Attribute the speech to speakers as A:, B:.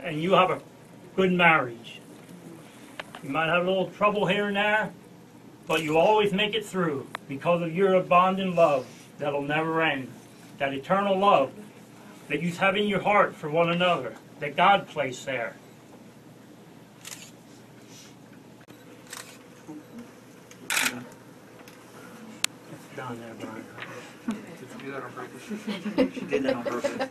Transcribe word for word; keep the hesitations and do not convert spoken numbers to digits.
A: and you have a good marriage. You might have a little trouble here and there, but you always make it through because of your bond in love that'll never end. That eternal love that you have in your heart for one another, that God placed there. It's done there, Brian.
B: Did you do that on purpose? She did that on purpose.